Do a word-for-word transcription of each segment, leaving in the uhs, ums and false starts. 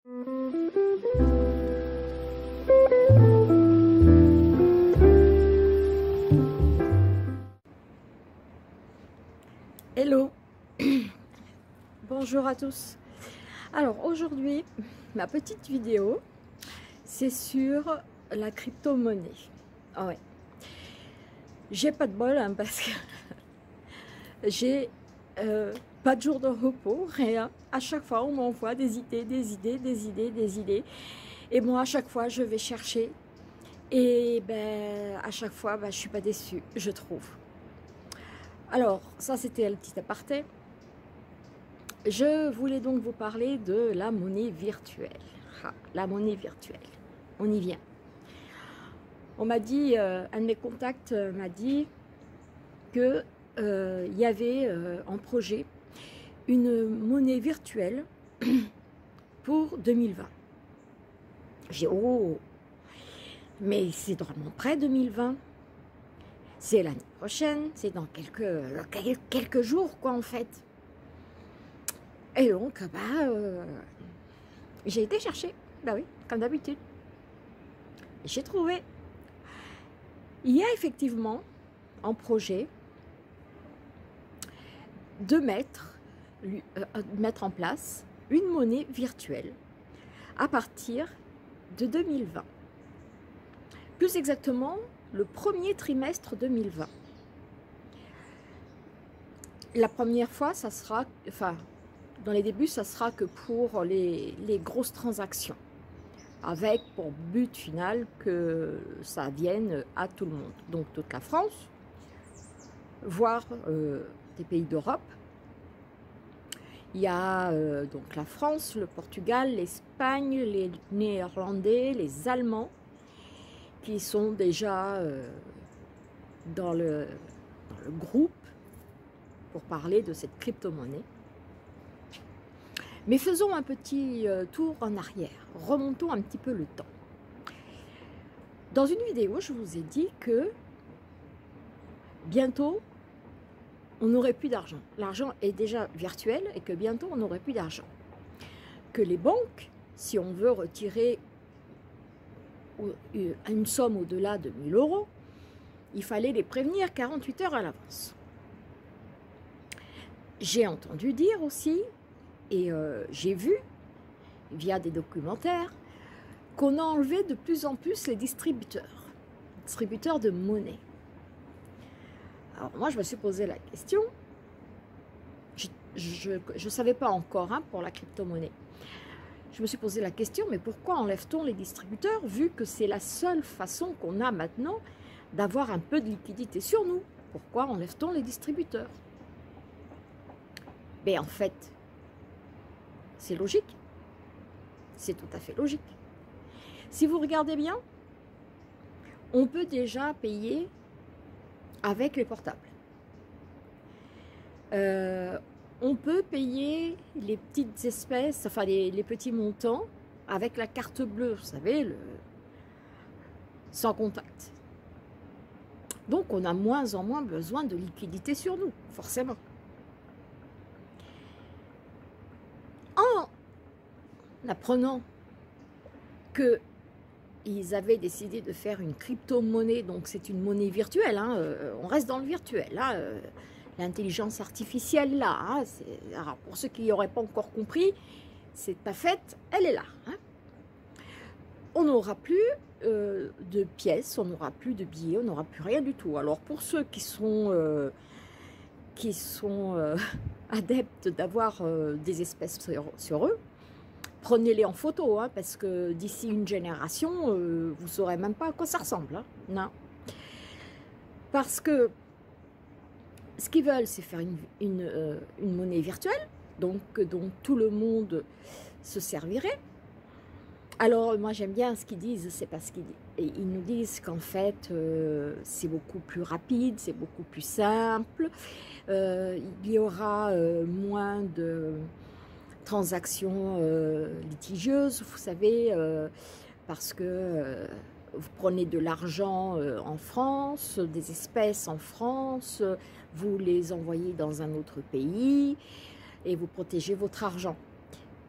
Hello, bonjour à tous. Alors aujourd'hui, ma petite vidéo, c'est sur la crypto-monnaie. Ah ouais. J'ai pas de bol hein, parce que j'ai euh, pas de jour de repos, rien. À chaque fois, on m'envoie des idées, des idées, des idées, des idées. Et moi, à chaque fois, je vais chercher. Et ben, à chaque fois, ben, je suis pas déçue, je trouve. Alors, ça c'était le petit aparté. Je voulais donc vous parler de la monnaie virtuelle. Ah, la monnaie virtuelle, on y vient. On m'a dit, euh, un de mes contacts euh, m'a dit que euh, il y avait euh, en projet une monnaie virtuelle pour deux mille vingt. J'ai dit, oh, mais c'est drôlement près deux mille vingt. C'est l'année prochaine, c'est dans quelques, quelques jours, quoi, en fait. Et donc, bah, euh, j'ai été chercher, bah oui, comme d'habitude. J'ai trouvé. Il y a effectivement en projet de mettre, euh, de mettre en place une monnaie virtuelle à partir de deux mille vingt. Plus exactement, le premier trimestre deux mille vingt. La première fois, ça sera, enfin, dans les débuts, ça sera que pour les, les grosses transactions, avec pour but final que ça vienne à tout le monde. Donc toute la France, voire euh, des pays d'Europe. Il y a euh, donc la France, le Portugal, l'Espagne, les Néerlandais, les Allemands, qui sont déjà euh, dans, le, dans le groupe pour parler de cette crypto-monnaie. Mais faisons un petit euh, tour en arrière, remontons un petit peu le temps. Dans une vidéo, je vous ai dit que bientôt, on n'aurait plus d'argent. L'argent est déjà virtuel et que bientôt, on n'aurait plus d'argent. Que les banques, si on veut retirer une somme au-delà de mille euros, il fallait les prévenir quarante-huit heures à l'avance. J'ai entendu dire aussi, et euh, j'ai vu, via des documentaires, qu'on a enlevé de plus en plus les distributeurs, distributeurs de monnaie. Alors moi, je me suis posé la question, je ne savais pas encore hein, pour la crypto-monnaie. Je me suis posé la question, mais pourquoi enlève-t-on les distributeurs, vu que c'est la seule façon qu'on a maintenant d'avoir un peu de liquidité sur nous? Pourquoi enlève-t-on les distributeurs? Mais en fait, c'est logique. C'est tout à fait logique. Si vous regardez bien, on peut déjà payer avec les portables. Euh, on peut payer les petites espèces, enfin les, les petits montants avec la carte bleue, vous savez, le, sans contact. Donc on a moins en moins besoin de liquidité sur nous, forcément. En apprenant qu'ils avaient décidé de faire une crypto-monnaie, donc c'est une monnaie virtuelle, hein, euh, on reste dans le virtuel, hein, euh, l'intelligence artificielle là, hein, alors pour ceux qui n'auraient pas encore compris, c'est pas faite, elle est là. Hein. On n'aura plus euh, de pièces, on n'aura plus de billets, on n'aura plus rien du tout. Alors pour ceux qui sont, euh, qui sont euh, adeptes d'avoir euh, des espèces sur, sur eux, prenez-les en photo, hein, parce que d'ici une génération, euh, vous ne saurez même pas à quoi ça ressemble. Hein. Non. Parce que ce qu'ils veulent, c'est faire une, une, euh, une monnaie virtuelle, donc dont tout le monde se servirait. Alors, moi, j'aime bien ce qu'ils disent, c'est parce qu'ils ils nous disent qu'en fait, euh, c'est beaucoup plus rapide, c'est beaucoup plus simple, euh, il y aura euh, moins de transactions euh, litigieuses, vous savez, euh, parce que euh, vous prenez de l'argent euh, en France, des espèces en France, vous les envoyez dans un autre pays et vous protégez votre argent.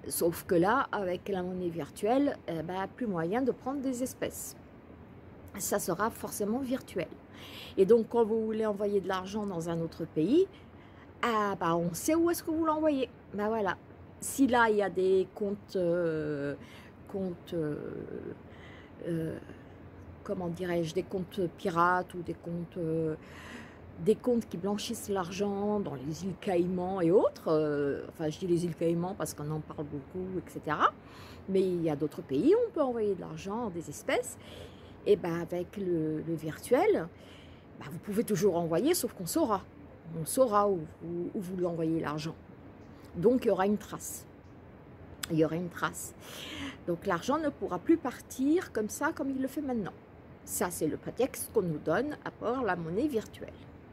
Sauf que là, avec la monnaie virtuelle, eh ben, plus moyen de prendre des espèces. Ça sera forcément virtuel. Et donc, quand vous voulez envoyer de l'argent dans un autre pays, ah, bah, on sait où est-ce que vous l'envoyez. Ben voilà. Si là, il y a des comptes, euh, comptes euh, euh, comment dirais-je, des comptes pirates ou des comptes, euh, des comptes qui blanchissent l'argent dans les îles Caïmans et autres, euh, enfin je dis les îles Caïmans parce qu'on en parle beaucoup, et cetera. Mais il y a d'autres pays où on peut envoyer de l'argent, des espèces, et ben avec le, le virtuel, ben vous pouvez toujours envoyer, sauf qu'on saura. On saura où, où, où vous l'envoyez l'argent. Donc il y aura une trace. Il y aura une trace. Donc l'argent ne pourra plus partir comme ça, comme il le fait maintenant. Ça, c'est le prétexte qu'on nous donne à part la monnaie virtuelle.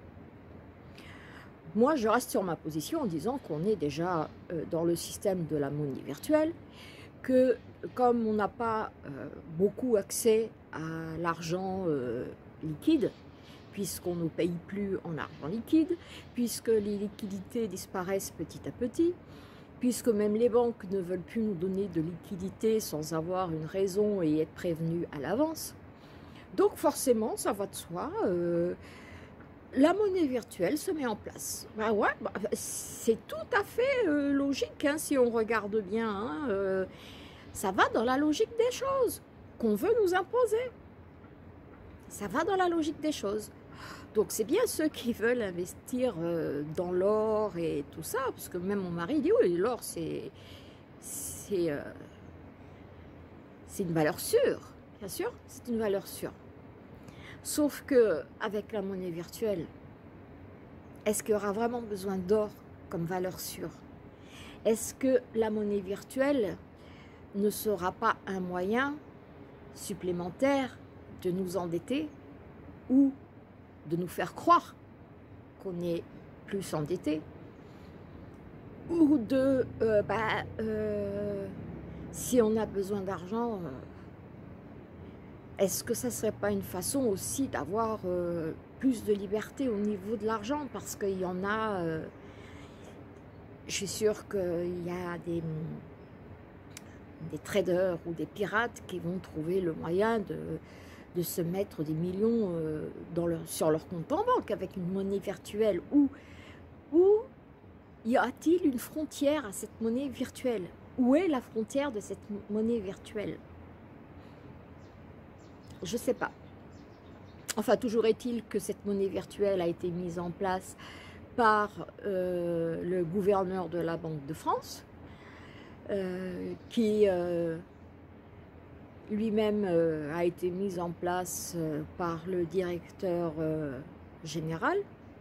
Moi, je reste sur ma position en disant qu'on est déjà euh, dans le système de la monnaie virtuelle, que comme on n'a pas euh, beaucoup accès à l'argent euh, liquide, puisqu'on ne paye plus en argent liquide, puisque les liquidités disparaissent petit à petit, puisque même les banques ne veulent plus nous donner de liquidités sans avoir une raison et être prévenues à l'avance. Donc forcément, ça va de soi, euh, la monnaie virtuelle se met en place. Ben ouais, bah, c'est tout à fait euh, logique, hein, si on regarde bien. Hein, euh, ça va dans la logique des choses qu'on veut nous imposer. Ça va dans la logique des choses. Donc c'est bien ceux qui veulent investir euh, dans l'or et tout ça, parce que même mon mari dit oui, l'or c'est c'est euh, c'est une valeur sûre, bien sûr, c'est une valeur sûre. Sauf que avec la monnaie virtuelle, est-ce qu'il y aura vraiment besoin d'or comme valeur sûre? Est-ce que la monnaie virtuelle ne sera pas un moyen supplémentaire de nous endetter ou de nous faire croire qu'on est plus endetté, ou de, euh, bah, euh, si on a besoin d'argent, euh, est-ce que ça ne serait pas une façon aussi d'avoir euh, plus de liberté au niveau de l'argent? Parce qu'il y en a, euh, je suis sûre qu'il y a des, des traders ou des pirates qui vont trouver le moyen de de se mettre des millions euh, dans leur, sur leur compte en banque avec une monnaie virtuelle. Où, où y a-t-il une frontière à cette monnaie virtuelle? Où est la frontière de cette monnaie virtuelle? Je ne sais pas. Enfin, toujours est-il que cette monnaie virtuelle a été mise en place par euh, le gouverneur de la Banque de France, euh, qui... Euh, lui-même euh, a été mis en place euh, par le directeur euh, général,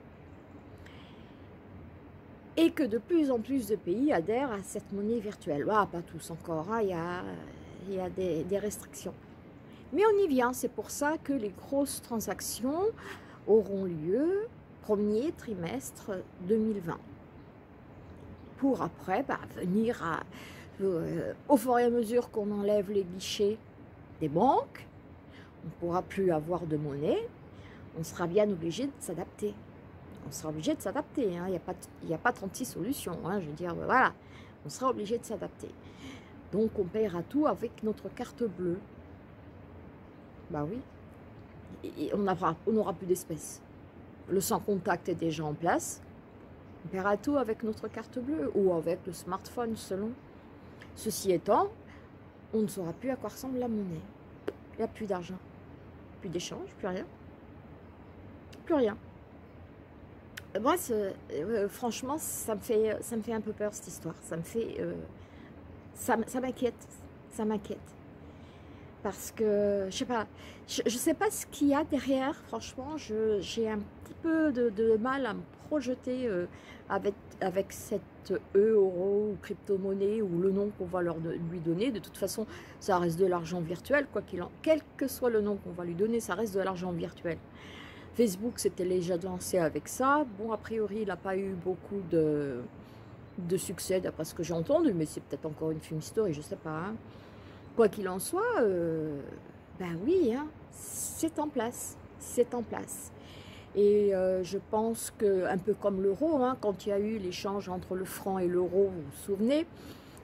et que de plus en plus de pays adhèrent à cette monnaie virtuelle. Ah, pas tous encore, hein, il y a, il y a des, des restrictions. Mais on y vient, c'est pour ça que les grosses transactions auront lieu premier trimestre deux mille vingt. Pour après bah, venir à, euh, au fur et à mesure qu'on enlève les guichets des banques, on ne pourra plus avoir de monnaie, on sera bien obligé de s'adapter. On sera obligé de s'adapter, hein. Il n'y a pas, il n'y a pas trente-six solutions, hein. Je veux dire, voilà, on sera obligé de s'adapter. Donc on paiera tout avec notre carte bleue. Bah oui, et on n'aura on n'aura plus d'espèces. Le sans contact est déjà en place, on paiera tout avec notre carte bleue ou avec le smartphone selon. Ceci étant, on ne saura plus à quoi ressemble la monnaie. Il n'y a plus d'argent, plus d'échange, plus rien. Plus rien. Moi, euh, franchement, ça me, fait, ça me fait un peu peur cette histoire. Ça me fait... Euh, ça ça m'inquiète. Ça m'inquiète. Parce que, je sais pas, je, je sais pas ce qu'il y a derrière. Franchement, j'ai un petit peu de, de mal à me projeter euh, avec, avec cette euro ou crypto-monnaie ou le nom qu'on va leur de, lui donner. De toute façon, ça reste de l'argent virtuel, quoi qu'il en... Quel que soit le nom qu'on va lui donner, ça reste de l'argent virtuel. Facebook s'était déjà lancé avec ça. Bon, a priori, il n'a pas eu beaucoup de, de succès, d'après ce que j'ai entendu, mais c'est peut-être encore une fumisterie, je ne sais pas. Hein. Quoi qu'il en soit, euh, ben oui, hein, c'est en place, c'est en place. Et euh, je pense que, un peu comme l'euro, hein, quand il y a eu l'échange entre le franc et l'euro, vous vous souvenez,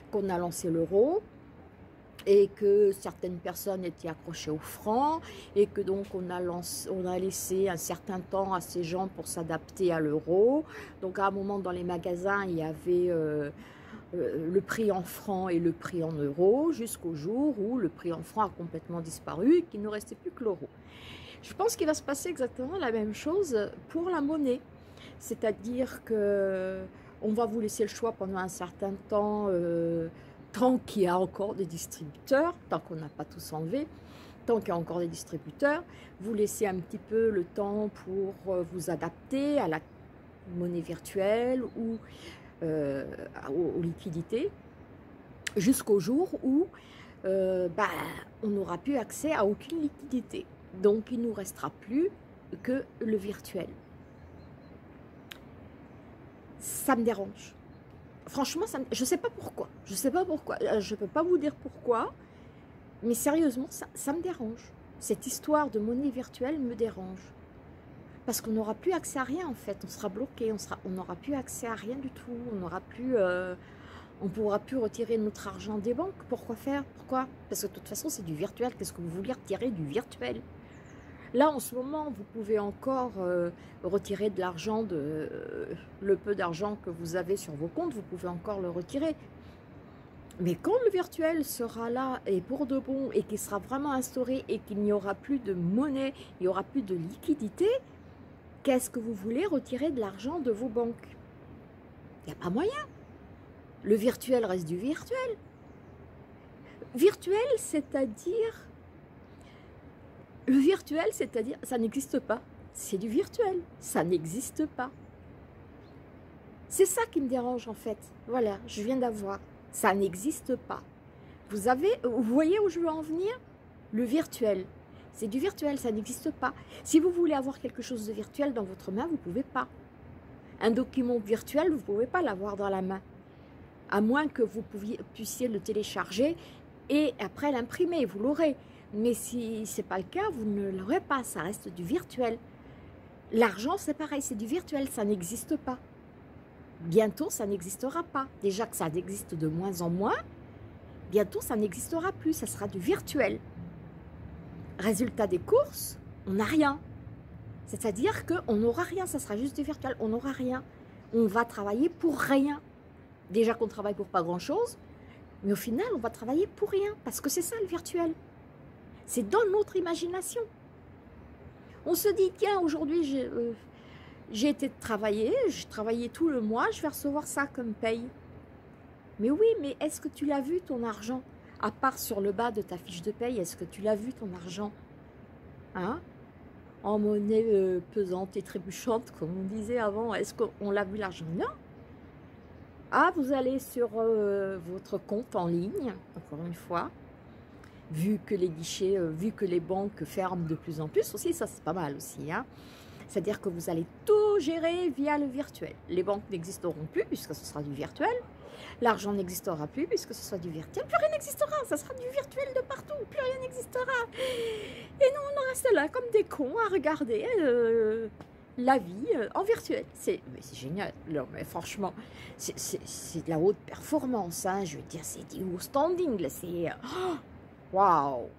qu'on a lancé l'euro et que certaines personnes étaient accrochées au franc et que donc on a, lancé, on a laissé un certain temps à ces gens pour s'adapter à l'euro. Donc à un moment dans les magasins, il y avait euh, euh, le prix en francs et le prix en euros jusqu'au jour où le prix en francs a complètement disparu et qu'il ne restait plus que l'euro. Je pense qu'il va se passer exactement la même chose pour la monnaie. C'est-à-dire que on va vous laisser le choix pendant un certain temps, euh, tant qu'il y a encore des distributeurs, tant qu'on n'a pas tous enlevé, tant qu'il y a encore des distributeurs, vous laissez un petit peu le temps pour vous adapter à la monnaie virtuelle ou euh, aux, aux liquidités, jusqu'au jour où euh, bah, on n'aura plus accès à aucune liquidité. Donc il ne nous restera plus que le virtuel. Ça me dérange. Franchement, ça me... je ne sais pas pourquoi. Je ne sais pas pourquoi. Je ne peux pas vous dire pourquoi. Mais sérieusement, ça, ça me dérange. Cette histoire de monnaie virtuelle me dérange. Parce qu'on n'aura plus accès à rien en fait. On sera bloqué. On sera, on n'aura plus accès à rien du tout. On n'aura plus... Euh, on ne pourra plus retirer notre argent des banques. Pourquoi faire? Pourquoi? Parce que de toute façon, c'est du virtuel. Qu'est-ce que vous voulez retirer du virtuel? Là, en ce moment, vous pouvez encore euh, retirer de l'argent, de euh, le peu d'argent que vous avez sur vos comptes, vous pouvez encore le retirer. Mais quand le virtuel sera là et pour de bon et qu'il sera vraiment instauré et qu'il n'y aura plus de monnaie, il n'y aura plus de liquidité, qu'est-ce que vous voulez retirer de l'argent de vos banques? Il n'y a pas moyen. Le virtuel reste du virtuel. Virtuel, c'est-à-dire... Le virtuel, c'est-à-dire, ça n'existe pas. C'est du virtuel. Ça n'existe pas. C'est ça qui me dérange en fait. Voilà, je viens d'avoir. Ça n'existe pas. Vous avez, vous voyez où je veux en venir? Le virtuel. C'est du virtuel, ça n'existe pas. Si vous voulez avoir quelque chose de virtuel dans votre main, vous ne pouvez pas. Un document virtuel, vous ne pouvez pas l'avoir dans la main. À moins que vous pouviez, puissiez le télécharger et après l'imprimer, vous l'aurez. Mais si ce n'est pas le cas, vous ne l'aurez pas, ça reste du virtuel. L'argent, c'est pareil, c'est du virtuel, ça n'existe pas. Bientôt, ça n'existera pas. Déjà que ça existe de moins en moins, bientôt, ça n'existera plus, ça sera du virtuel. Résultat des courses, on n'a rien. C'est-à-dire qu'on n'aura rien, ça sera juste du virtuel, on n'aura rien. On va travailler pour rien. Déjà qu'on travaille pour pas grand-chose, mais au final, on va travailler pour rien, parce que c'est ça le virtuel. C'est dans notre imagination. On se dit, tiens, aujourd'hui, j'ai euh, été travailler, j'ai travaillé tout le mois, je vais recevoir ça comme paye. Mais oui, mais est-ce que tu l'as vu, ton argent? À part sur le bas de ta fiche de paye, est-ce que tu l'as vu, ton argent? Hein? En monnaie euh, pesante et trébuchante, comme on disait avant, est-ce qu'on l'a vu, l'argent? Non. Ah, vous allez sur euh, votre compte en ligne, encore une fois, vu que les guichets, euh, vu que les banques ferment de plus en plus aussi, ça c'est pas mal aussi, hein. C'est-à-dire que vous allez tout gérer via le virtuel. Les banques n'existeront plus puisque ce sera du virtuel. L'argent n'existera plus puisque ce sera du virtuel. Plus rien n'existera, ça sera du virtuel de partout, plus rien n'existera. Et nous on en reste là comme des cons à regarder euh, la vie euh, en virtuel. C'est génial, non mais franchement, c'est de la haute performance, hein. Je veux dire, c'est du standing, c'est... Oh, waouh!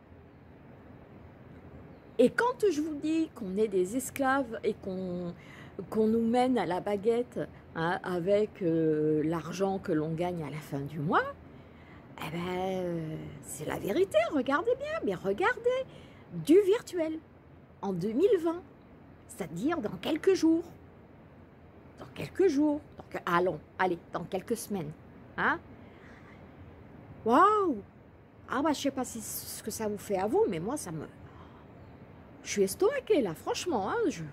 Et quand je vous dis qu'on est des esclaves et qu'on qu'on nous mène à la baguette, hein, avec euh, l'argent que l'on gagne à la fin du mois, eh ben, euh, c'est la vérité, regardez bien, mais regardez, du virtuel, en deux mille vingt, c'est-à-dire dans quelques jours, dans quelques jours, donc, allons, allez, dans quelques semaines, hein? Waouh! Ah bah je sais pas si ce que ça vous fait à vous, mais moi ça me... Je suis estomaquée là, franchement, hein, je...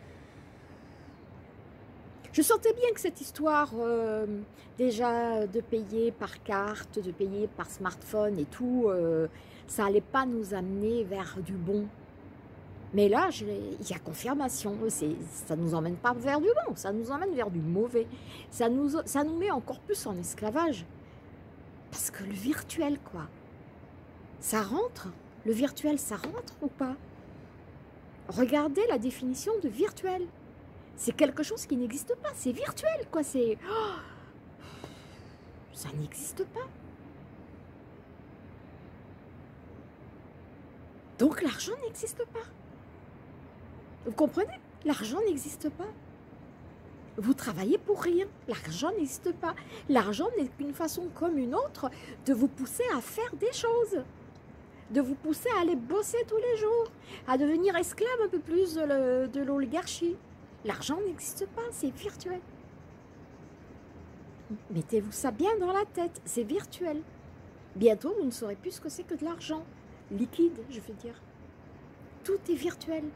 Je sentais bien que cette histoire, euh, déjà de payer par carte, de payer par smartphone et tout, euh, ça allait pas nous amener vers du bon. Mais là, il y a confirmation, ça ne nous emmène pas vers du bon, ça nous emmène vers du mauvais. Ça nous, ça nous met encore plus en esclavage. Parce que le virtuel, quoi, ça rentre, le virtuel, ça rentre ou pas? Regardez la définition de virtuel. C'est quelque chose qui n'existe pas, c'est virtuel, quoi. C'est, oh, ça n'existe pas. Donc l'argent n'existe pas. Vous comprenez? L'argent n'existe pas. Vous travaillez pour rien. L'argent n'existe pas. L'argent n'est qu'une façon comme une autre de vous pousser à faire des choses. De vous pousser à aller bosser tous les jours. À devenir esclave un peu plus de l'oligarchie. L'argent n'existe pas, c'est virtuel. Mettez-vous ça bien dans la tête, c'est virtuel. Bientôt, vous ne saurez plus ce que c'est que de l'argent. Liquide, je veux dire. Tout est virtuel.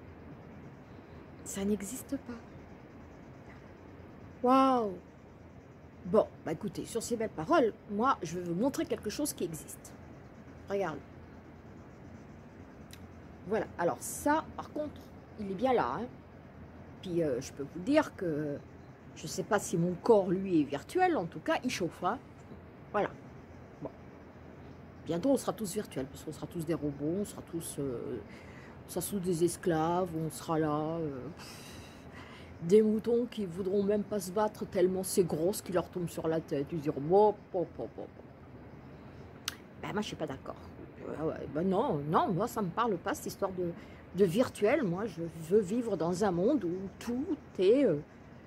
Ça n'existe pas. Waouh! Bon, bah écoutez, sur ces belles paroles, moi, je vais vous montrer quelque chose qui existe. Regarde. Voilà, alors ça, par contre, il est bien là. Hein. Puis, euh, je peux vous dire que je ne sais pas si mon corps, lui, est virtuel. En tout cas, il chauffe. Hein. Voilà. Bon. Bientôt, on sera tous virtuels, parce qu'on sera tous des robots, on sera tous, euh, on sera tous des esclaves, on sera là... Euh, des moutons qui voudront même pas se battre tellement c'est gros ce qui leur tombe sur la tête. Ils diront bon, bon, bon, bon. Ben moi je suis pas d'accord. Ouais, ouais, ben non, non, moi ça me parle pas cette histoire de, de virtuel. Moi je veux vivre dans un monde où tout est euh,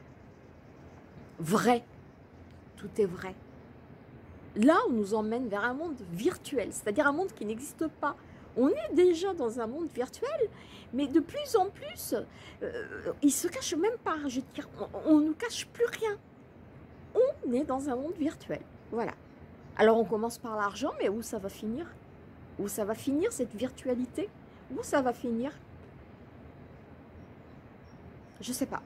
vrai. Tout est vrai. Là on nous emmène vers un monde virtuel, c'est-à-dire un monde qui n'existe pas. On est déjà dans un monde virtuel, mais de plus en plus, euh, il se cache même pas. Je veux dire, on ne nous cache plus rien. On est dans un monde virtuel. Voilà. Alors on commence par l'argent, mais où ça va finir? Où ça va finir cette virtualité? Où ça va finir? Je ne sais pas.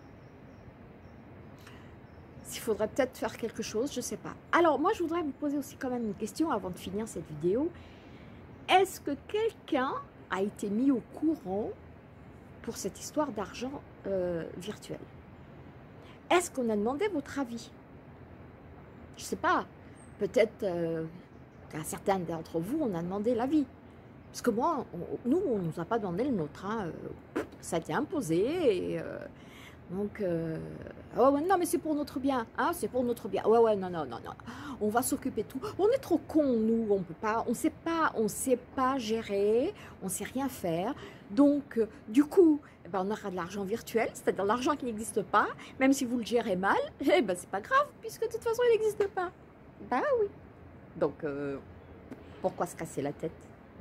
S'il faudrait peut-être faire quelque chose, je ne sais pas. Alors moi, je voudrais vous poser aussi quand même une question avant de finir cette vidéo. Est-ce que quelqu'un a été mis au courant pour cette histoire d'argent euh, virtuel? Est-ce qu'on a demandé votre avis? Je ne sais pas. Peut-être euh, qu'à certains d'entre vous, on a demandé l'avis. Parce que moi, on, nous, on ne nous a pas demandé le nôtre. Hein. Ça a été imposé. Et, euh, donc, euh, oh, ouais, non, mais c'est pour notre bien. Hein, c'est pour notre bien. Ouais, ouais, non, non, non, non. On va s'occuper de tout. On est trop cons, nous. On peut pas, on sait pas, on sait pas gérer. On sait rien faire. Donc, euh, du coup, eh ben, on aura de l'argent virtuel, c'est-à-dire l'argent qui n'existe pas. Même si vous le gérez mal, eh ben, c'est pas grave, puisque de toute façon, il n'existe pas. Bah oui. Donc, euh, pourquoi se casser la tête?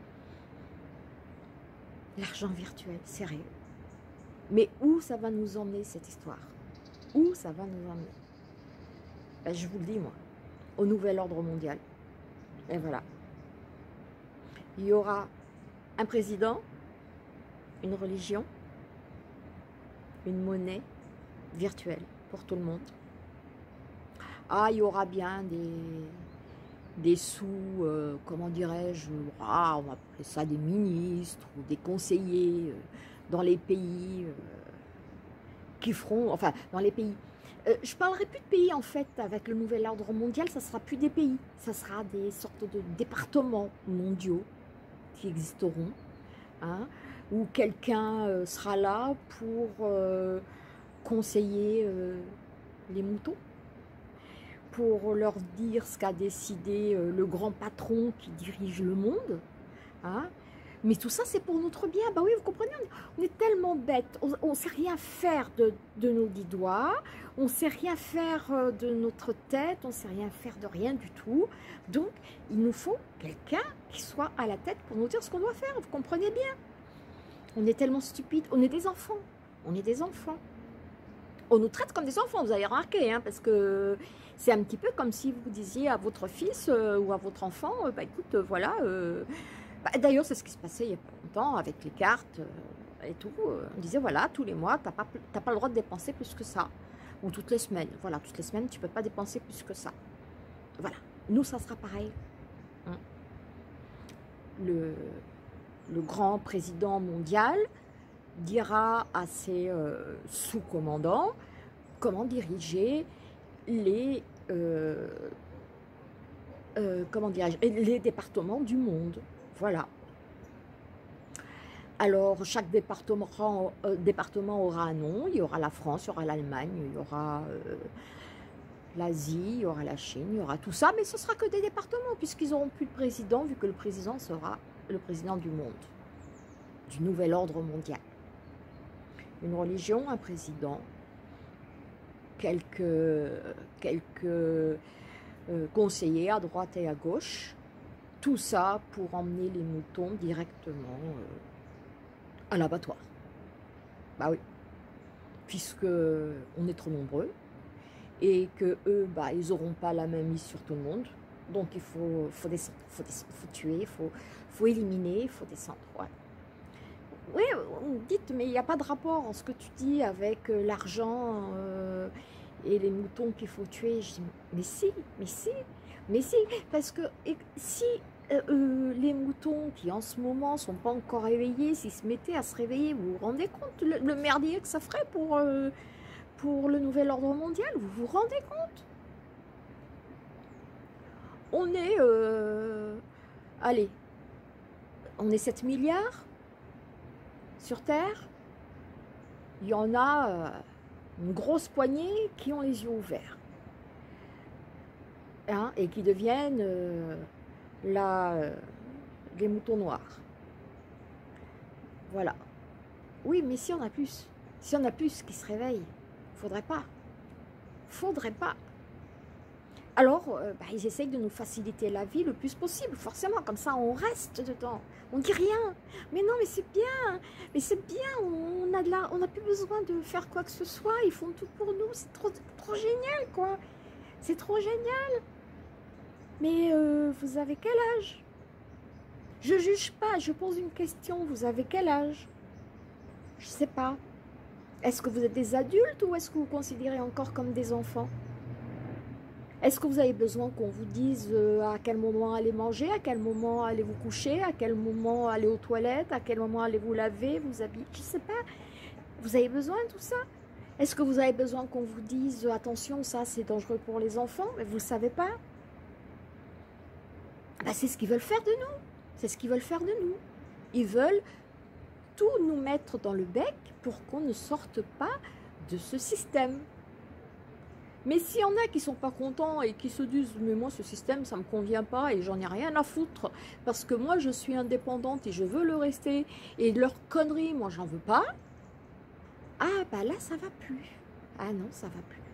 L'argent virtuel, sérieux. Mais où ça va nous emmener cette histoire? Où ça va nous emmener? Ben, je vous le dis moi, au nouvel ordre mondial. Et voilà. Il y aura un président, une religion, une monnaie virtuelle pour tout le monde. Ah, il y aura bien des, des sous, euh, comment dirais-je, ah, on va appeler ça des ministres ou des conseillers euh, dans les pays euh, qui feront, enfin, dans les pays. Euh, je ne parlerai plus de pays, en fait, avec le nouvel ordre mondial, ça ne sera plus des pays, ça sera des sortes de départements mondiaux qui existeront, hein, où quelqu'un euh, sera là pour euh, conseiller euh, les moutons, pour leur dire ce qu'a décidé euh, le grand patron qui dirige le monde, hein. Mais tout ça, c'est pour notre bien. Bah oui, vous comprenez, on est tellement bêtes. On ne sait rien faire de, de nos dix doigts. On ne sait rien faire de notre tête. On ne sait rien faire de rien du tout. Donc, il nous faut quelqu'un qui soit à la tête pour nous dire ce qu'on doit faire. Vous comprenez bien? On est tellement stupides. On est des enfants. On est des enfants. On nous traite comme des enfants, vous avez remarqué, hein, parce que c'est un petit peu comme si vous disiez à votre fils euh, ou à votre enfant, euh, bah écoute, euh, voilà... Euh, Bah, d'ailleurs, c'est ce qui se passait il y a pas longtemps avec les cartes euh, et tout. Euh, on disait, voilà, tous les mois, tu n'as pas, t'as pas le droit de dépenser plus que ça. Ou toutes les semaines. Voilà, toutes les semaines, tu ne peux pas dépenser plus que ça. Voilà. Nous, ça sera pareil. Hein. Le, le grand président mondial dira à ses euh, sous-commandants comment diriger les... Euh, euh, comment dirais-je, les départements du monde. Voilà. Alors, chaque département, euh, département aura un nom. Il y aura la France, il y aura l'Allemagne, il y aura euh, l'Asie, il y aura la Chine, il y aura tout ça, mais ce sera que des départements, puisqu'ils n'auront plus de président, vu que le président sera le président du monde, du nouvel ordre mondial. Une religion, un président, quelques, quelques euh, conseillers à droite et à gauche, tout ça pour emmener les moutons directement euh, à l'abattoir. Bah oui, puisque on est trop nombreux et que eux, bah, ils n'auront pas la même mise sur tout le monde. Donc il faut, faut descendre, faut, descendre, faut tuer, il faut, faut éliminer, il faut descendre. Ouais. Oui, dites, mais il n'y a pas de rapport en ce que tu dis avec euh, l'argent euh, et les moutons qu'il faut tuer. Je dis, mais si, mais si, mais si, parce que et, si euh, euh, les moutons qui en ce moment ne sont pas encore réveillés, s'ils se mettaient à se réveiller, vous vous rendez compte le, le merdier que ça ferait pour, euh, pour le nouvel ordre mondial? Vous vous rendez compte? On est, euh, allez, on est sept milliards sur Terre. Il y en a euh, une grosse poignée qui ont les yeux ouverts. Hein, et qui deviennent euh, la, euh, les moutons noirs. Voilà. Oui, mais si on a plus, si on a plus qui se réveillent, faudrait pas. Faudrait pas. Alors, euh, bah, ils essayent de nous faciliter la vie le plus possible, forcément, comme ça on reste dedans, on dit rien. Mais non, mais c'est bien, mais c'est bien, on a de la, on n'a plus besoin de faire quoi que ce soit, ils font tout pour nous, c'est trop, trop génial, quoi. C'est trop génial. Mais euh, vous avez quel âge? Je juge pas, je pose une question, vous avez quel âge? Je sais pas. Est-ce que vous êtes des adultes ou est-ce que vous vous considérez encore comme des enfants? Est-ce que vous avez besoin qu'on vous dise euh, à quel moment aller manger, à quel moment allez vous coucher, à quel moment aller aux toilettes, à quel moment allez vous laver, vous habiller? Je ne sais pas. Vous avez besoin de tout ça? Est-ce que vous avez besoin qu'on vous dise attention, ça c'est dangereux pour les enfants? Mais vous ne le savez pas. Ben, c'est ce qu'ils veulent faire de nous. C'est ce qu'ils veulent faire de nous. Ils veulent tout nous mettre dans le bec pour qu'on ne sorte pas de ce système. Mais s'il y en a qui ne sont pas contents et qui se disent « mais moi ce système ça ne me convient pas et j'en ai rien à foutre parce que moi je suis indépendante et je veux le rester et de leurs conneries moi j'en veux pas », ah bah là ça va plus. Ah non, ça va plus.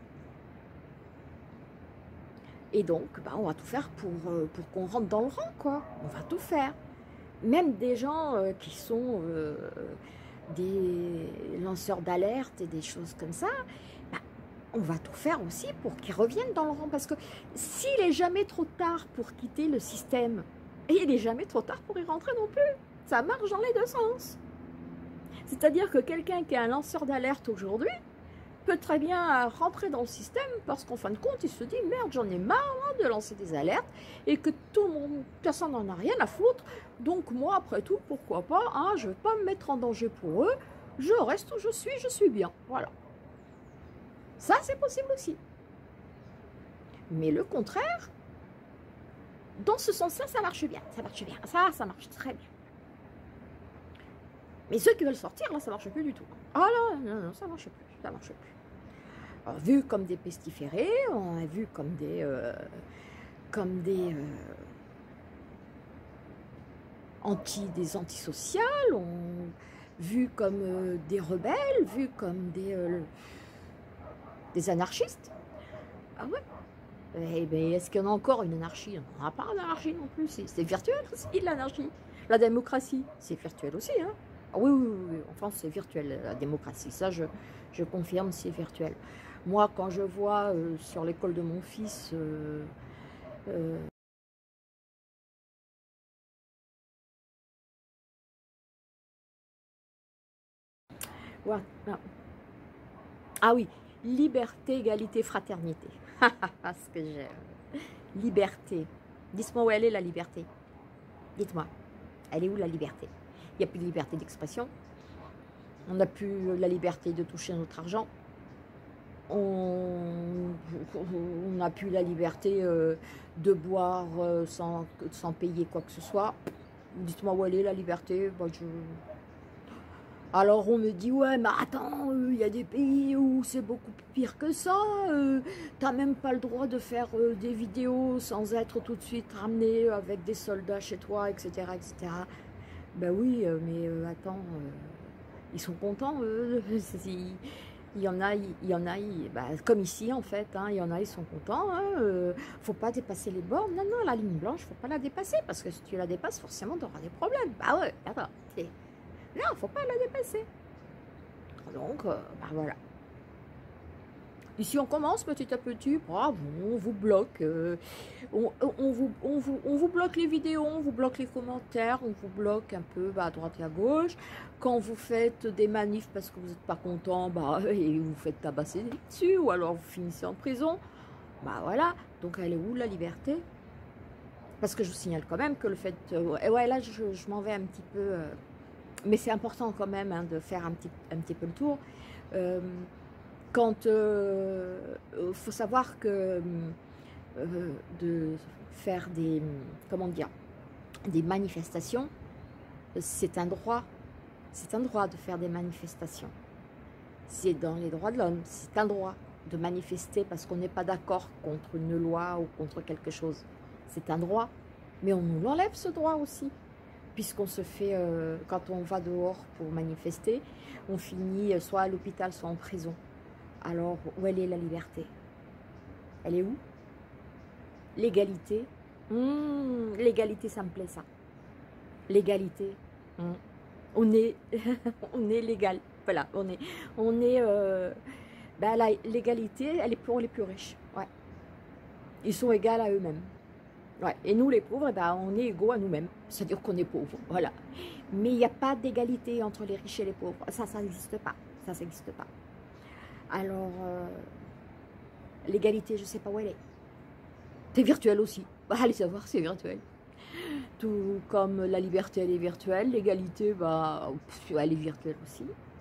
Et donc bah, on va tout faire pour, euh, pour qu'on rentre dans le rang, quoi. On va tout faire. Même des gens euh, qui sont euh, des lanceurs d'alerte et des choses comme ça, bah, on va tout faire aussi pour qu'ils reviennent dans le rang. Parce que s'il est jamais trop tard pour quitter le système, et il n'est jamais trop tard pour y rentrer non plus. Ça marche dans les deux sens. C'est-à-dire que quelqu'un qui est un lanceur d'alerte aujourd'hui peut très bien rentrer dans le système parce qu'en fin de compte, il se dit « Merde, j'en ai marre hein, de lancer des alertes et que tout le monde, personne n'en a rien à foutre. Donc moi, après tout, pourquoi pas, hein, je ne vais pas me mettre en danger pour eux. Je reste où je suis, je suis bien. » Voilà. Ça, c'est possible aussi. Mais le contraire, dans ce sens-là, ça marche bien. Ça marche bien. Ça, ça marche très bien. Mais ceux qui veulent sortir, là, ça marche plus du tout. Ah non, non, non, ça marche plus. Ça marche plus. Alors, vu comme des pestiférés, on a vu comme des... Euh, comme des... Euh, anti, des antisociales, on vu comme euh, des rebelles, vu comme des... Euh, des anarchistes. Ah ouais. Eh bien, est-ce qu'il y en a encore une anarchie? On n'en a pas d'anarchie non plus. C'est virtuel aussi, l'anarchie. La démocratie, c'est virtuel aussi. Hein. Ah oui, oui, oui, enfin, c'est virtuel, la démocratie. Ça, je, je confirme, c'est virtuel. Moi, quand je vois euh, sur l'école de mon fils... Euh, euh, ouais, non. Ah oui, liberté, égalité, fraternité. Ce que j'aime. Liberté. Dites-moi où elle est la liberté. Dites-moi, elle est où la liberté? Il n'y a plus de liberté d'expression. On n'a plus la liberté de toucher notre argent. On n'a plus la liberté euh, de boire euh, sans, sans payer quoi que ce soit. Dites-moi où elle est la liberté. Bah, je... Alors on me dit, ouais, mais attends, il euh, y a des pays où c'est beaucoup pire que ça, euh, t'as même pas le droit de faire euh, des vidéos sans être tout de suite ramené avec des soldats chez toi, et cetera, et cetera. Ben oui, euh, mais euh, attends, euh, ils sont contents, eux. Il y en a, il y en a, il, bah, comme ici en fait, hein, il y en a, ils sont contents. Hein, euh, faut pas dépasser les bornes. Non, non, la ligne blanche, faut pas la dépasser parce que si tu la dépasses, forcément, tu auras des problèmes. Bah ouais, attends, non, faut pas la dépasser. Donc, euh, bah voilà. Ici, on commence petit à petit. Bravo, on vous bloque. Euh, on, on, vous, on, vous, on vous bloque les vidéos, on vous bloque les commentaires, on vous bloque un peu bah, à droite et à gauche. Quand vous faites des manifs parce que vous n'êtes pas content, bah, et vous faites tabasser dessus, ou alors vous finissez en prison. Bah voilà. Donc, elle est où la liberté? Parce que je vous signale quand même que le fait... Euh, et ouais, là, je, je m'en vais un petit peu... Euh, mais c'est important quand même hein, de faire un petit, un petit peu le tour. Euh, Quand il euh, faut savoir que euh, de faire des, comment dire, des manifestations, c'est un droit. C'est un droit de faire des manifestations. C'est dans les droits de l'homme. C'est un droit de manifester parce qu'on n'est pas d'accord contre une loi ou contre quelque chose. C'est un droit. Mais on nous l'enlève ce droit aussi. Puisqu'on se fait, euh, quand on va dehors pour manifester, on finit soit à l'hôpital, soit en prison. Alors, où elle est la liberté? Elle est où? L'égalité. Mmh, l'égalité, ça me plaît, ça. L'égalité. Mmh. On est, on est légal. Voilà, on est, on est. Euh, ben, l'égalité, elle est pour les plus riches. Ouais. Ils sont égaux à eux-mêmes. Ouais. Et nous, les pauvres, ben, on est égaux à nous-mêmes. C'est-à-dire qu'on est pauvres. Voilà. Mais il n'y a pas d'égalité entre les riches et les pauvres. Ça, ça n'existe pas. Ça, ça n'existe pas. Alors, euh, l'égalité, je ne sais pas où elle est. C'est virtuel aussi. Bah, allez savoir, c'est virtuel. Tout comme la liberté, elle est virtuelle. L'égalité, bah, elle est virtuelle aussi.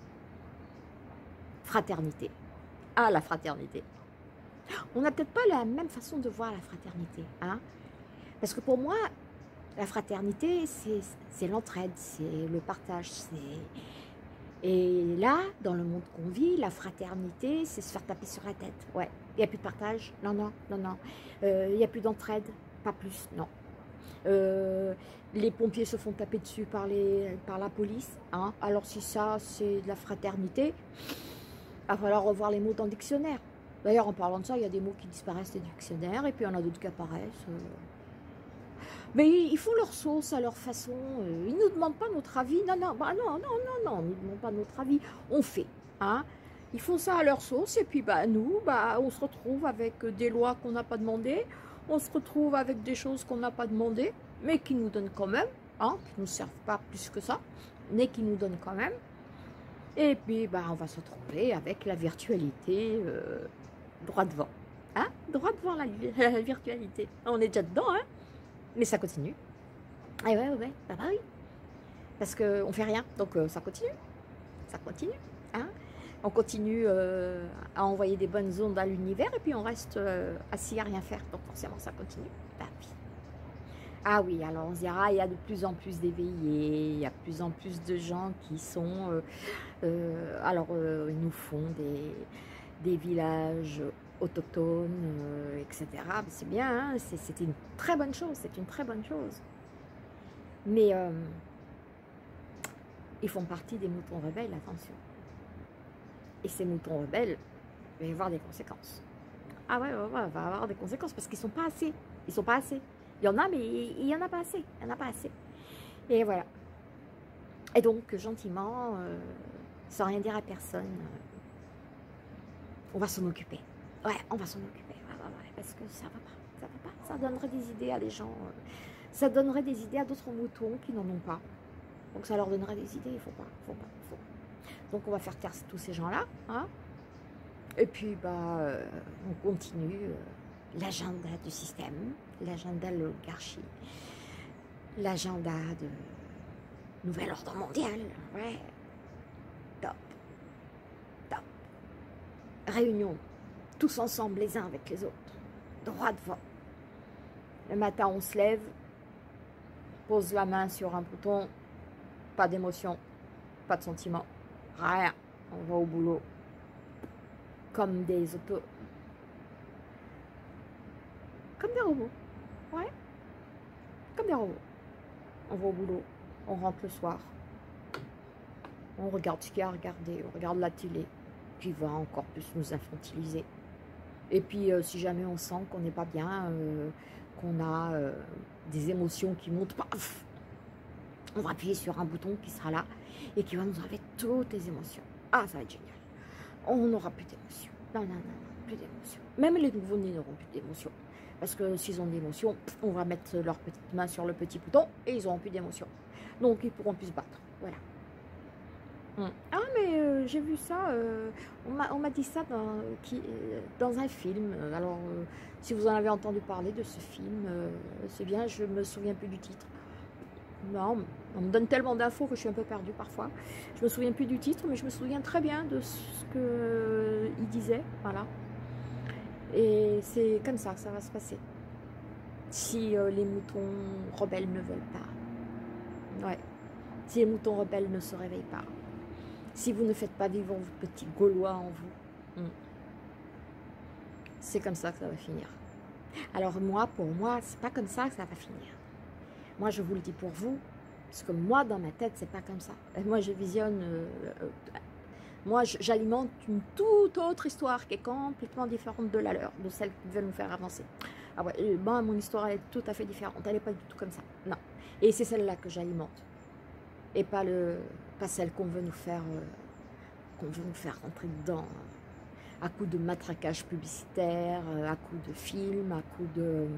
Fraternité. Ah, la fraternité. On n'a peut-être pas la même façon de voir la fraternité. Hein? Parce que pour moi, la fraternité, c'est l'entraide, c'est le partage, c'est... Et là, dans le monde qu'on vit, la fraternité, c'est se faire taper sur la tête. Ouais, il n'y a plus de partage. Non, non, non, non. Euh, il n'y a plus d'entraide. Pas plus, non. Euh, les pompiers se font taper dessus par, les, par la police. Hein. Alors si ça, c'est de la fraternité, il va falloir revoir les mots dans le dictionnaire. D'ailleurs, en parlant de ça, il y a des mots qui disparaissent des dictionnaires et puis il y en a d'autres qui apparaissent. Euh... Mais ils font leur sauce à leur façon. Ils ne nous demandent pas notre avis. Non, non, bah non, non, non, non, ils ne nous demandent pas notre avis. On fait. Hein. Ils font ça à leur sauce. Et puis, bah, nous, bah, on se retrouve avec des lois qu'on n'a pas demandées. On se retrouve avec des choses qu'on n'a pas demandées, mais qui nous donnent quand même. Hein, qui ne nous servent pas plus que ça, mais qui nous donnent quand même. Et puis, bah, on va se retrouver avec la virtualité euh, droit devant. Hein, droit devant la, la virtualité. On est déjà dedans, hein. Mais ça continue. Ah ouais, ouais, ouais, bah, bah oui. Parce qu'on ne fait rien, donc euh, ça continue. Ça continue. Hein. On continue euh, à envoyer des bonnes ondes à l'univers et puis on reste euh, assis à rien faire. Donc forcément, ça continue. Bah oui. Ah oui, alors on se dira, il y a de plus en plus d'éveillés, il y a de plus en plus de gens qui sont... Euh, euh, alors, euh, ils nous font des, des villages autochtones, euh, et cetera. C'est bien, hein, c'est une très bonne chose, c'est une très bonne chose. Mais euh, ils font partie des moutons rebelles, attention. Et ces moutons rebelles, il va y avoir des conséquences. Ah ouais, ouais, ouais, il va y avoir des conséquences parce qu'ils ne sont pas assez. Ils sont pas assez. Il y en a, mais il n'y en a pas assez. Il n'y en a pas assez. Et voilà. Et donc, gentiment, euh, sans rien dire à personne, euh, on va s'en occuper. Ouais, on va s'en occuper. Ouais, ouais, ouais, parce que ça va pas. Ça va pas. Ça donnerait des idées à des gens. Euh, ça donnerait des idées à d'autres moutons qui n'en ont pas. Donc, ça leur donnerait des idées. Il ne faut pas. Faut pas. Faut. Donc, on va faire taire tous ces gens-là. Hein. Et puis, bah, euh, on continue euh, l'agenda du système, l'agenda de l'oligarchie, l'agenda de nouvel ordre mondial. Ouais. Top. Top. Réunion, tous ensemble, les uns avec les autres. Droit devant. Le matin, on se lève, pose la main sur un bouton, pas d'émotion, pas de sentiment. Rien. On va au boulot. Comme des autos. Comme des robots. Ouais. Comme des robots. On va au boulot. On rentre le soir. On regarde ce qu'il y a à regarder. On regarde la télé. Qui va encore plus nous infantiliser. Et puis, euh, si jamais on sent qu'on n'est pas bien, euh, qu'on a euh, des émotions qui montent, paf, on va appuyer sur un bouton qui sera là et qui va nous enlever toutes les émotions. Ah, ça va être génial. On n'aura plus d'émotions. Non, non, non, non, plus d'émotions. Même les nouveaux-nés n'auront plus d'émotions. Parce que s'ils ont des émotions, on va mettre leur petite main sur le petit bouton et ils n'auront plus d'émotions. Donc, ils pourront plus se battre. Voilà. Hum. Ah, mais euh, j'ai vu ça, euh, on m'a dit ça dans, qui, euh, dans un film. Alors, euh, si vous en avez entendu parler de ce film, euh, c'est bien, je me souviens plus du titre. Non, on me donne tellement d'infos que je suis un peu perdue parfois. Je me souviens plus du titre, mais je me souviens très bien de ce qu'il euh, disait, voilà. Et c'est comme ça que ça va se passer. Si euh, les moutons rebelles ne veulent pas. Ouais. Si les moutons rebelles ne se réveillent pas. Si vous ne faites pas vivre vos petits Gaulois en vous, hmm. c'est comme ça que ça va finir. Alors moi, pour moi, c'est pas comme ça que ça va finir. Moi, je vous le dis pour vous, parce que moi, dans ma tête, c'est pas comme ça. Et moi, je visionne, euh, euh, moi, j'alimente une toute autre histoire qui est complètement différente de la leur, de celle qui veut nous faire avancer. Ah ouais, et bon, mon histoire, elle est tout à fait différente. Elle n'est pas du tout comme ça. Non. Et c'est celle-là que j'alimente. Et pas, le, pas celle qu'on veut nous faire, euh, qu'on veut nous faire rentrer dedans, euh, à coup de matraquage publicitaire, euh, à coup de films, à coup de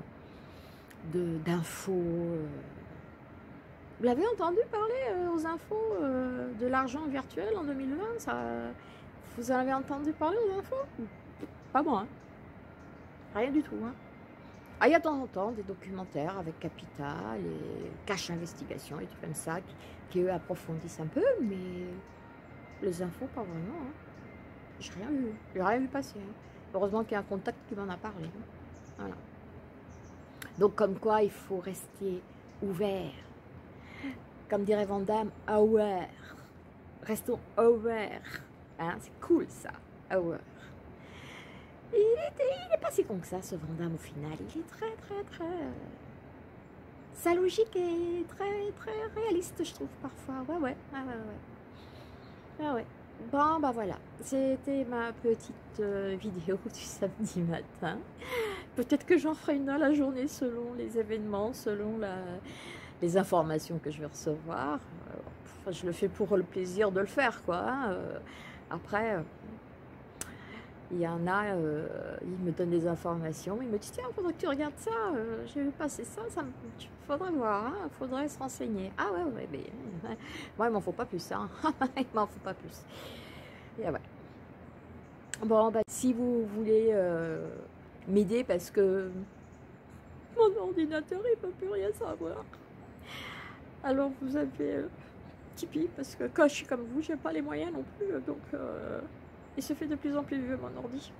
d'infos. Euh. Vous l'avez entendu parler euh, aux infos euh, de l'argent virtuel en deux mille vingt ça, vous en avez entendu parler aux infos? Pas moi, hein. Rien du tout, hein. Ah, il y a de temps en temps des documentaires avec Capital et Cache Investigation et tout comme ça qui, qui eux approfondissent un peu, mais les infos pas vraiment, hein. J'ai rien vu, j'ai rien vu passer, hein. Heureusement qu'il y a un contact qui m'en a parlé, hein. Voilà. Donc comme quoi il faut rester ouvert, comme dirait Van Damme, aware, restons aware, hein, c'est cool ça, aware. Il est, il est pas si con que ça, ce Van Damme, au final. Il est très, très, très... Sa logique est très, très réaliste, je trouve, parfois. Ouais, ouais, ah, ouais, ouais. Ah, ouais. Bon, bah voilà. C'était ma petite euh, vidéo du samedi matin. Peut-être que j'en ferai une à la journée selon les événements, selon la, les informations que je vais recevoir. Enfin, je le fais pour le plaisir de le faire, quoi. Hein. Après... Il y en a, euh, il me donne des informations, il me dit tiens, il faudrait que tu regardes ça, euh, j'ai vu passer ça, ça me, il faudrait voir, il hein, faudrait se renseigner. Ah ouais, ouais, mais euh, moi il m'en faut pas plus, hein. Il m'en faut pas plus. Et ouais. Bon, bah, si vous voulez euh, m'aider parce que mon ordinateur il peut plus rien savoir, alors vous avez euh, Tipeee, parce que quand je suis comme vous, j'ai pas les moyens non plus, donc... Euh, il se fait de plus en plus vieux, mon ordi.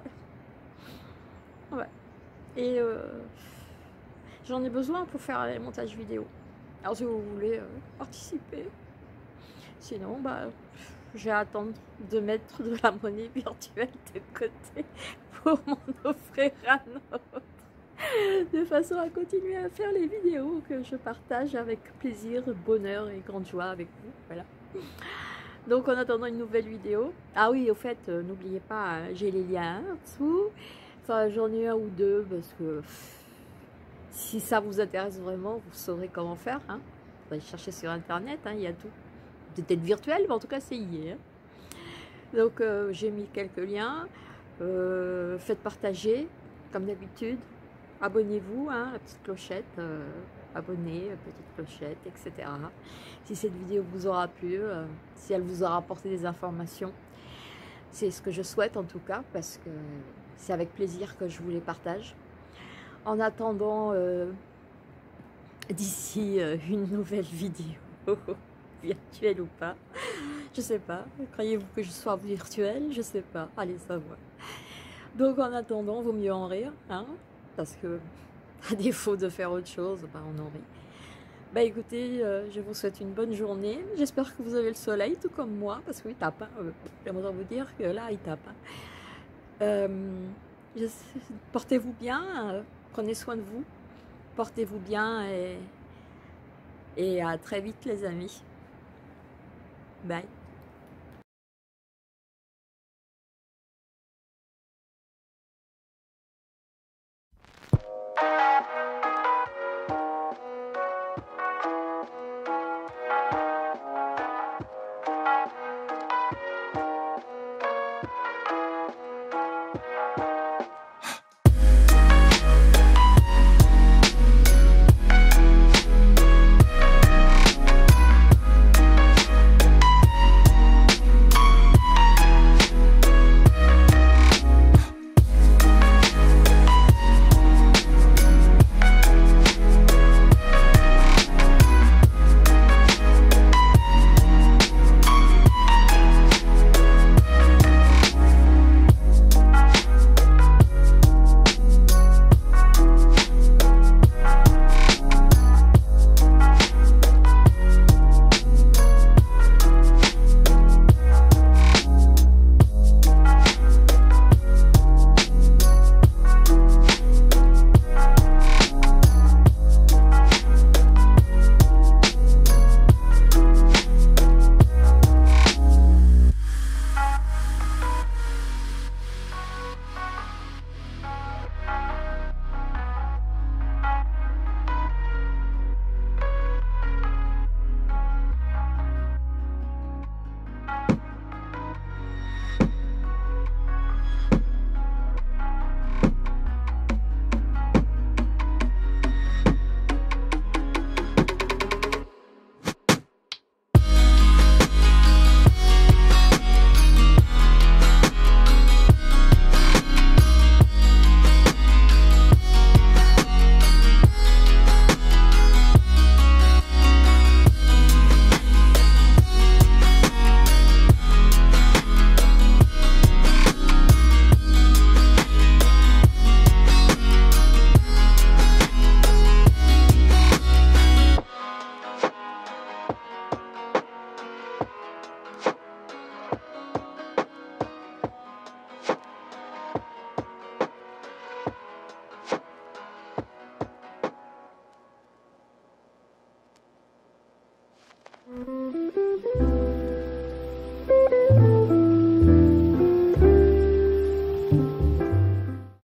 Ouais. Et euh, j'en ai besoin pour faire les montages vidéo. Alors si vous voulez euh, participer. Sinon, bah, je vais attendre de mettre de la monnaie virtuelle de côté pour m'en offrir un autre. De façon à continuer à faire les vidéos que je partage avec plaisir, bonheur et grande joie avec vous. Voilà. Donc en attendant une nouvelle vidéo, ah oui au fait euh, n'oubliez pas, hein, j'ai les liens en dessous, enfin j'en ai un ou deux parce que pff, si ça vous intéresse vraiment, vous saurez comment faire, hein. Vous allez chercher sur internet, hein, il y a tout, peut-être virtuel mais en tout cas c'est y est. Hein. Donc euh, j'ai mis quelques liens, euh, faites partager comme d'habitude, abonnez-vous, hein, la petite clochette, euh, abonnez, petite clochette, et cetera. Si cette vidéo vous aura plu, euh, si elle vous aura apporté des informations, c'est ce que je souhaite en tout cas, parce que c'est avec plaisir que je vous les partage. En attendant, euh, d'ici euh, une nouvelle vidéo, virtuelle ou pas, je sais pas, croyez-vous que je sois virtuelle, je sais pas, allez savoir. Donc en attendant, vaut mieux en rire, hein, parce que à défaut de faire autre chose, bah, on en rit. Bah écoutez, euh, je vous souhaite une bonne journée. J'espère que vous avez le soleil, tout comme moi, parce qu'il tape. Hein. Euh, J'aimerais vous dire que là, il tape. Hein. Euh, je sais- Portez-vous bien, euh, prenez soin de vous, portez-vous bien et, et à très vite les amis. Bye.